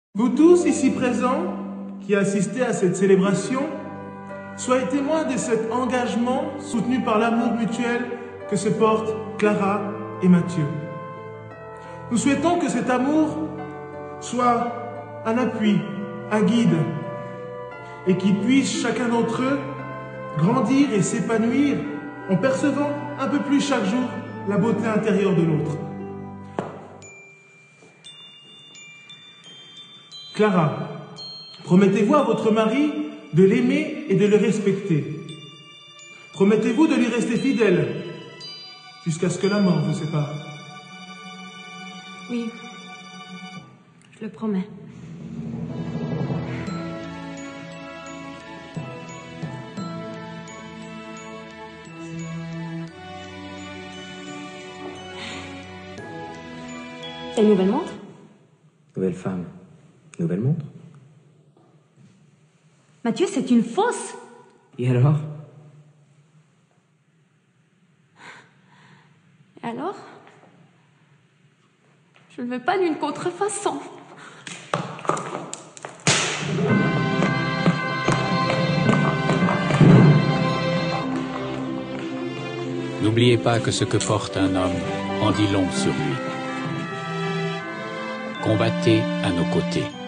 Vous tous ici présents, qui assistez à cette célébration, soyez témoins de cet engagement soutenu par l'amour mutuel que se portent Clara et Mathieu. Nous souhaitons que cet amour soit un appui, un guide, et qu'ils puissent chacun d'entre eux grandir et s'épanouir en percevant un peu plus chaque jour la beauté intérieure de l'autre. Clara, promettez-vous à votre mari de l'aimer et de le respecter. Promettez-vous de lui rester fidèle jusqu'à ce que la mort vous sépare. Oui, je le promets. C'est une nouvelle montre? Nouvelle femme, nouvelle montre. Mathieu, c'est une fausse. Et alors? Et alors? Je ne veux pas d'une contrefaçon. N'oubliez pas que ce que porte un homme en dit long sur lui. Combattez à nos côtés.